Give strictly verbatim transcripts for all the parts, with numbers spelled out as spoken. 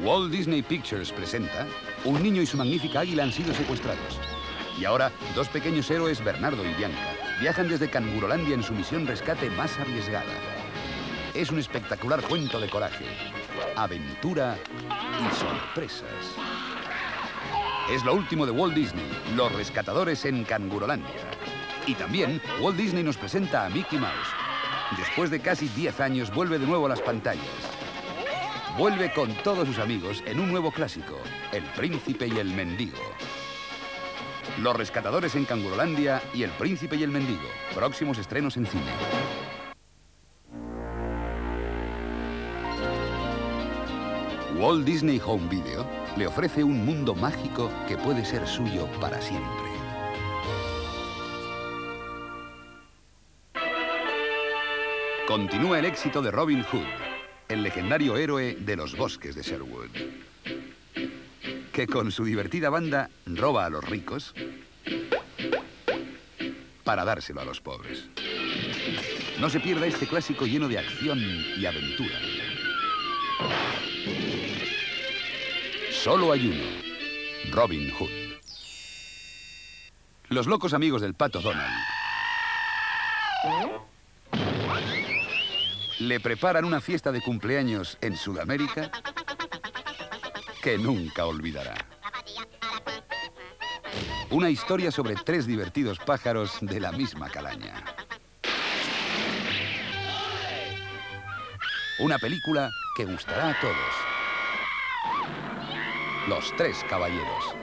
Walt Disney Pictures presenta Un niño y su magnífica águila han sido secuestrados. Y ahora, dos pequeños héroes, Bernardo y Bianca, viajan desde Cangurolandia en su misión rescate más arriesgada. Es un espectacular cuento de coraje, aventura y sorpresas. Es lo último de Walt Disney, Los rescatadores en Cangurolandia. Y también, Walt Disney nos presenta a Mickey Mouse. Después de casi diez años, vuelve de nuevo a las pantallas. Vuelve con todos sus amigos en un nuevo clásico, El Príncipe y el Mendigo. Los rescatadores en Cangurolandia y El Príncipe y el Mendigo. Próximos estrenos en cine. Walt Disney Home Video le ofrece un mundo mágico que puede ser suyo para siempre. Continúa el éxito de Robin Hood, el legendario héroe de los bosques de Sherwood, que con su divertida banda roba a los ricos para dárselo a los pobres. No se pierda este clásico lleno de acción y aventura. Solo hay uno, Robin Hood. Los locos amigos del pato Donald le preparan una fiesta de cumpleaños en Sudamérica que nunca olvidará. Una historia sobre tres divertidos pájaros de la misma calaña. Una película que gustará a todos. Los Tres Caballeros.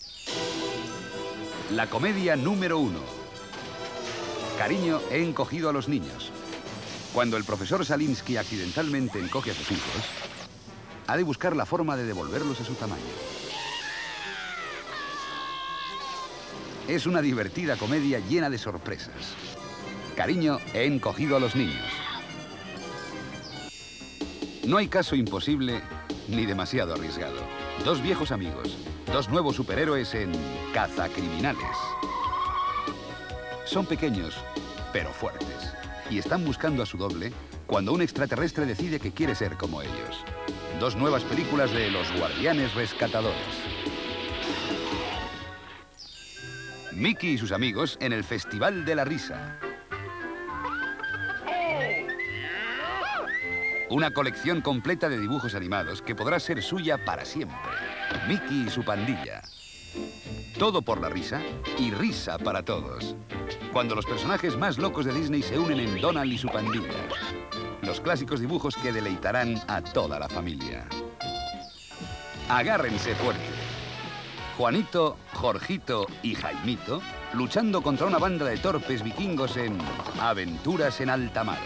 La comedia número uno. Cariño, he encogido a los niños. Cuando el profesor Salinsky accidentalmente encoge a sus hijos, ha de buscar la forma de devolverlos a su tamaño. Es una divertida comedia llena de sorpresas. Cariño, he encogido a los niños. No hay caso imposible ni demasiado arriesgado. Dos viejos amigos, dos nuevos superhéroes en Cazacriminales. Son pequeños, pero fuertes. Y están buscando a su doble cuando un extraterrestre decide que quiere ser como ellos. Dos nuevas películas de Los Guardianes Rescatadores. Mickey y sus amigos en el Festival de la Risa. Una colección completa de dibujos animados que podrá ser suya para siempre. Mickey y su pandilla. Todo por la risa y risa para todos. Cuando los personajes más locos de Disney se unen en Donald y su pandilla. Los clásicos dibujos que deleitarán a toda la familia. Agárrense fuerte. Juanito, Jorgito y Jaimito luchando contra una banda de torpes vikingos en Aventuras en Alta Mar.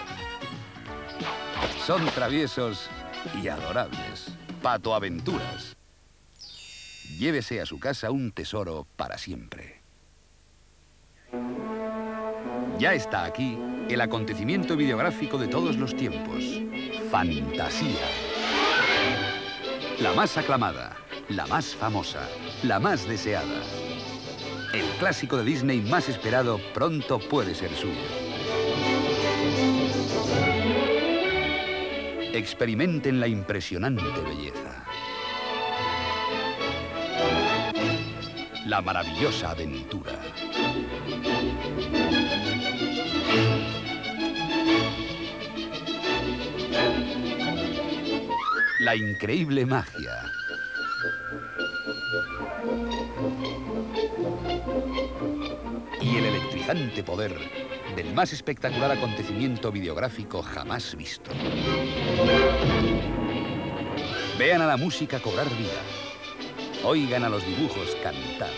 Son traviesos y adorables. Pato Aventuras. Llévese a su casa un tesoro para siempre. Ya está aquí el acontecimiento videográfico de todos los tiempos. Fantasía. La más aclamada, la más famosa, la más deseada. El clásico de Disney más esperado pronto puede ser suyo. Experimenten la impresionante belleza. La maravillosa aventura. La increíble magia. Y el electrizante poder del más espectacular acontecimiento videográfico jamás visto. Vean a la música cobrar vida. Oigan a los dibujos cantar.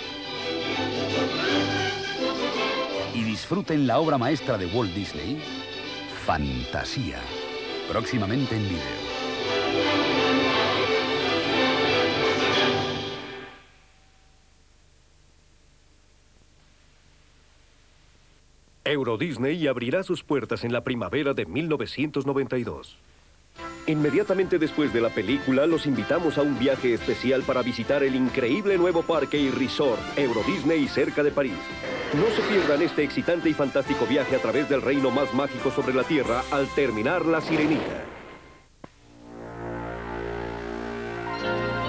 Y disfruten la obra maestra de Walt Disney, Fantasía. Próximamente en vídeo. Euro Disney abrirá sus puertas en la primavera de mil novecientos noventa y dos. Inmediatamente después de la película, los invitamos a un viaje especial para visitar el increíble nuevo parque y resort Euro Disney cerca de París. No se pierdan este excitante y fantástico viaje a través del reino más mágico sobre la Tierra al terminar La Sirenita.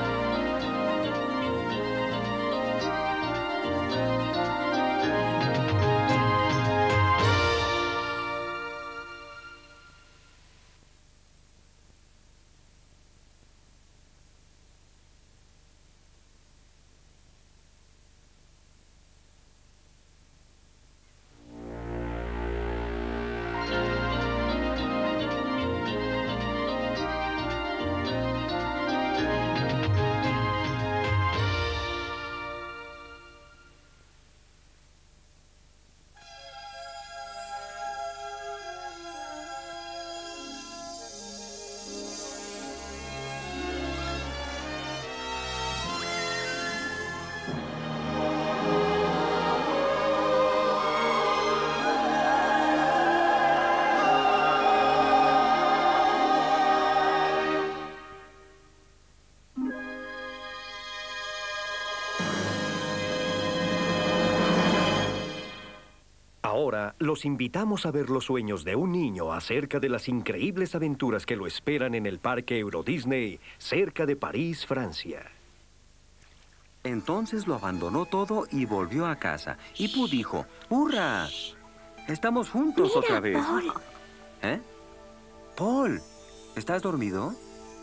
Ahora, los invitamos a ver los sueños de un niño acerca de las increíbles aventuras que lo esperan en el Parque Euro Disney, cerca de París, Francia. Entonces lo abandonó todo y volvió a casa. Y Pooh dijo, ¡hurra! Estamos juntos Mira, otra vez. Paul. ¿Eh? Paul, ¿estás dormido?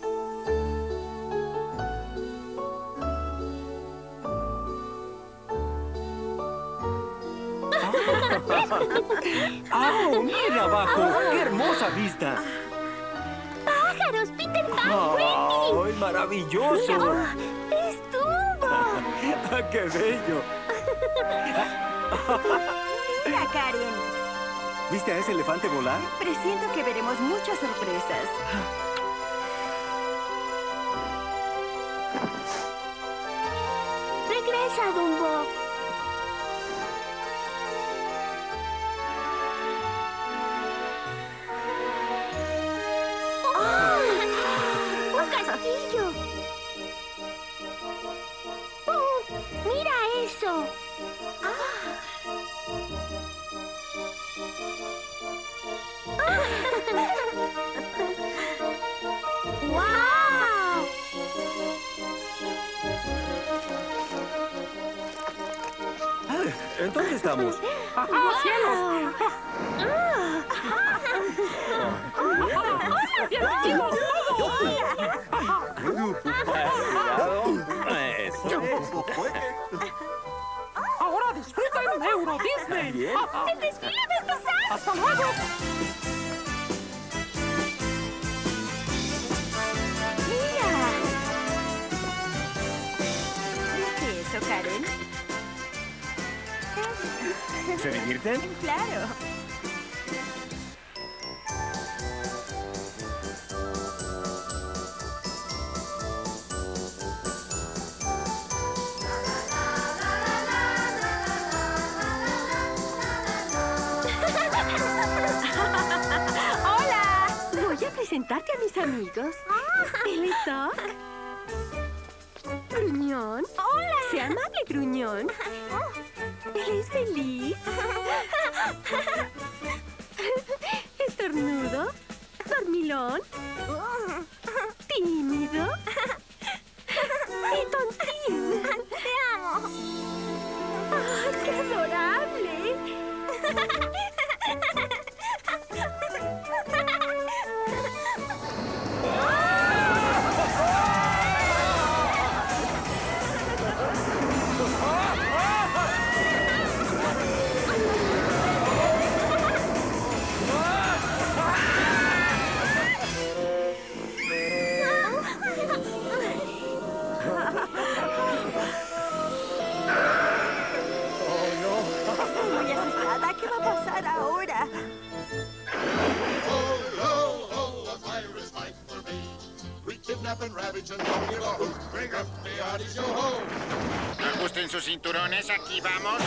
¡Oh, mira abajo! ¡Qué hermosa vista! ¡Pájaros! ¡Peter Pan! ¡Ay, maravilloso! ¡Mira! ¡Estuvo! ¡Qué bello! Mira, Karen. ¿Viste a ese elefante volar? Presiento que veremos muchas sorpresas. ¡Regresa, Dumbo! ¡Oh! ¡Un castillo! ¡Oh! ¡Mira eso! ¡Guau! ¿En dónde estamos? ¡Cielos! Ahora disfruten Euro Disney. Bien. ¡El desfile va a empezar! ¡Hasta luego! ¡Mira! ¿Viste eso, Karen? ¿Se divierten? ¡Claro! ¡Hola! Voy a presentarte a mis amigos. Él es Doc. Gruñón. ¡Hola! Sea amable, Gruñón. Él es feliz. Estornudo. Dormilón. Tímido. Y tontín. Te amo. ¡Ay, qué adorable! Muy asustada. ¿Qué va a pasar ahora? Ho, ho, a virus life for me. We kidnap and ravage and don't give a hoot. Bring up the oddies, yo ho. Ajusten sus cinturones, aquí vamos.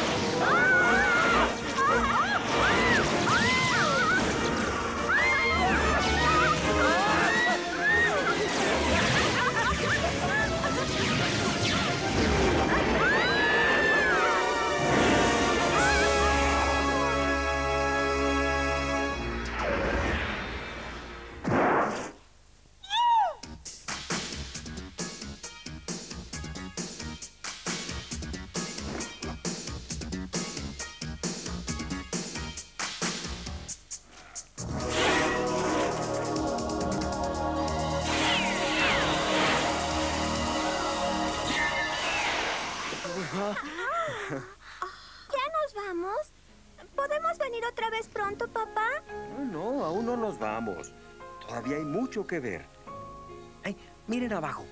¿Ya nos vamos? ¿Podemos venir otra vez pronto, papá? No, no, aún no nos vamos. Todavía hay mucho que ver. ¡Ay, miren abajo!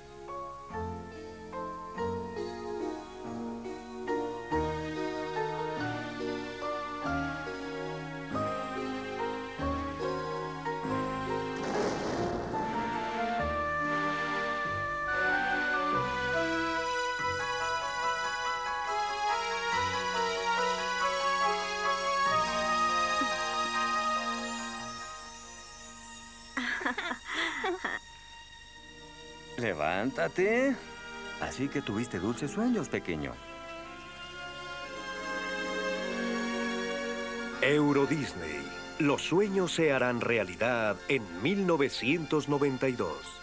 Levántate. Así que tuviste dulces sueños, pequeño. Euro Disney. Los sueños se harán realidad en mil novecientos noventa y dos.